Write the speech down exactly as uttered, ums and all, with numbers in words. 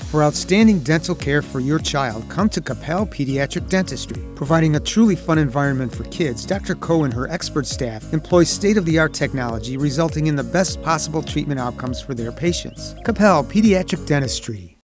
For outstanding dental care for your child, come to Coppell Pediatric Dentistry. Providing a truly fun environment for kids, Doctor Coe and her expert staff employs state-of-the-art technology, resulting in the best possible treatment outcomes for their patients. Coppell Pediatric Dentistry.